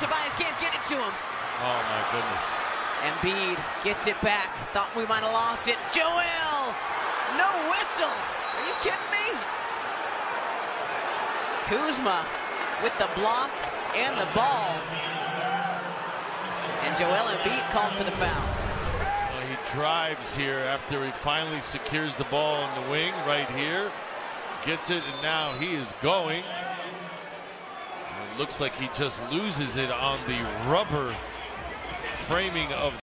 Tobias can't get it to him. Oh my goodness. Embiid gets it back. Thought we might have lost it. Joel! No whistle! Are you kidding me? Kuzma with the block and the ball. And Joel Embiid called for the foul. Well, he drives here after he finally secures the ball in the wing right here. Gets it, and now he is going. It looks like he just loses it on the rubber framing of